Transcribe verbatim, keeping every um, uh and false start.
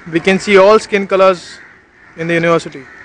We can see all skin colors in the university.